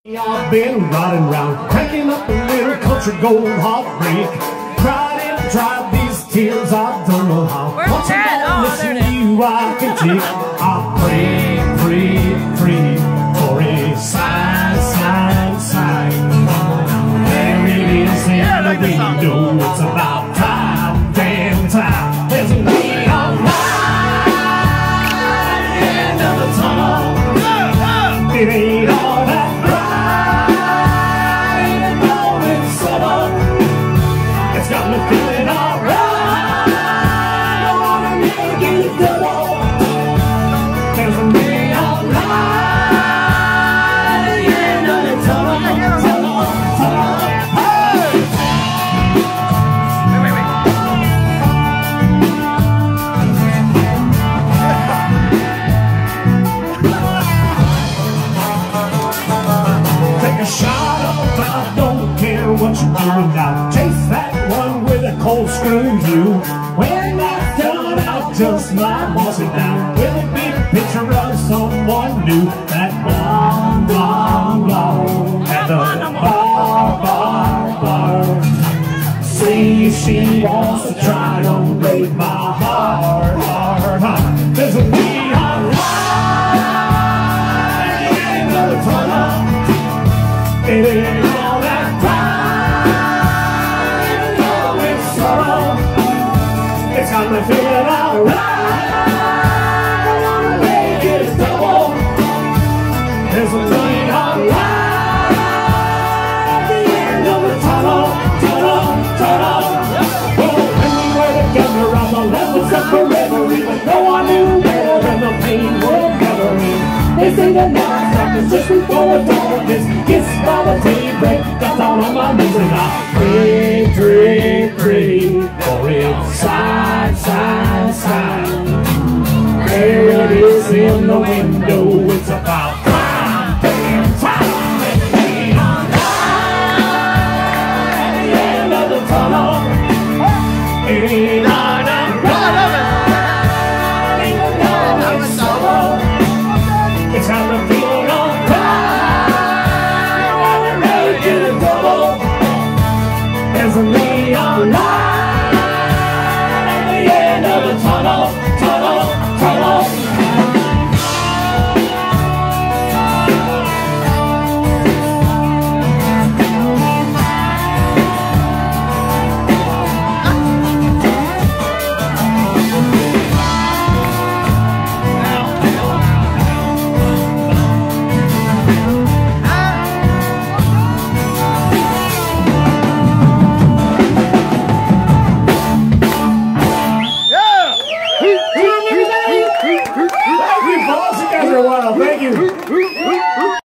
I've been riding round, cranking up a little country gold heartbreak. Trying to dry these tears, I don't know how. Once I'm gonna listen to you, I can take. I pray, pray, pray for a sign, sign, sign. There it is in the window. It's about time, damn time. There's a neon light at the end of the tunnel. It ain't all that. Got me feeling alright. I wanna make it double. There's a neon light at the end of the tunnel, tunnel, tunnel. Hey! Take a shot of I don't care what you're doing now. Chase that one with a cold screw you. When that's done, I'll just might boss it down with a big picture of someone new. That long, long, long at the bar. See if she wants to try to break my heart. There's a neon light at the end of the tunnel. It ain't all that it's got me feeling alright. I wanna make it double. There's a neon light at the end of the tunnel, tunnel, tunnel. Well, when we were together, I'm the levels of forever. Even though I knew better and the pain would never end. They say the night happens just before the dawn. This kiss by the day.